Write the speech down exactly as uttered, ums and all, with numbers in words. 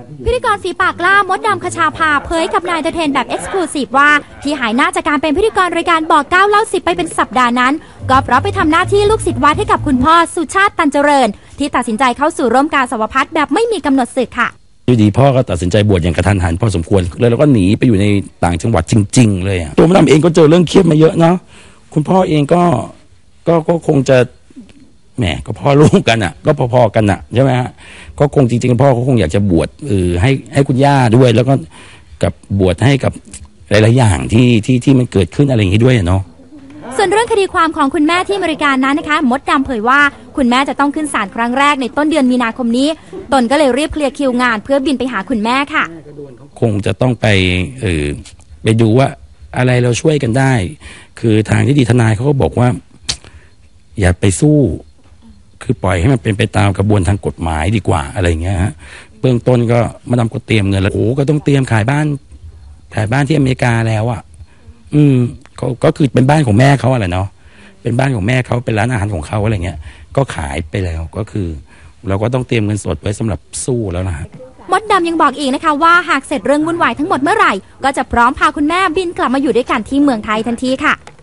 พิธีกรฝีปากกล้ามดดำคชาภาเผยกับนายเตเทนแบบเอ็กซ์คลูซีฟว่าที่หายหน้าจากการเป็นพิธีกรรายการบอกเก้าเล่าสิบไปเป็นสัปดาห์นั้นก็เพราะไปทำหน้าที่ลูกศิษย์วัดให้กับคุณพ่อสุชาติตันเจริญที่ตัดสินใจเข้าสู่ร่วมการสวพัฒน์แบบไม่มีกำหนดศึกค่ะอยู่ดีพ่อก็ตัดสินใจบวชอย่างกระทันหันพอสมควรเลยแล้วก็หนีไปอยู่ในต่างจังหวัดจริงๆเลยตัวมดดำเองก็เจอเรื่องเครียดมาเยอะเนาะคุณพ่อเองก็ก็ก็คงจะแหมก็พ่อลูกกันอ่ะก็พอๆกันอ่ะใช่ไหมฮะก็คงจริงๆพ่อเขาคงอยากจะบวชเออให้ให้คุณย่าด้วยแล้วก็กับบวชให้กับหลายๆอย่างที่ที่ที่มันเกิดขึ้นอะไรอย่างนี้ด้วยเนาะส่วนเรื่องคดีความของคุณแม่ที่อเมริกานั้นนะคะมดดำเผยว่าคุณแม่จะต้องขึ้นศาลครั้งแรกในต้นเดือนมีนาคมนี้ตนก็เลยรีบเคลียร์คิวงานเพื่อบินไปหาคุณแม่ค่ะคงจะต้องไปเออไปดูว่าอะไรเราช่วยกันได้คือทางที่ดีทนายเขาก็บอกว่าอย่าไปสู้คือปล่อยให้มันเป็นไปตามกระบวนทางกฎหมายดีกว่าอะไรเงี้ยฮะเบื้องต้นก็มาดามก็เตรียมเงินแล้วโอ้ก็ต้องเตรียมขายบ้านขายบ้านที่อเมริกาแล้วอ่ะอืมก็ก็คือเป็นบ้านของแม่เขาอะไรเนาะเป็นบ้านของแม่เขาเป็นร้านอาหารของเขาอะไรเงี้ยก็ขายไปแล้วก็คือเราก็ต้องเตรียมเงินสดไว้สำหรับสู้แล้วนะฮะมดดำยังบอกอีกนะคะว่าหากเสร็จเรื่องวุ่นวายทั้งหมดเมื่อไหร่ก็จะพร้อมพาคุณแม่บินกลับมาอยู่ด้วยกันที่เมืองไทยทันทีค่ะ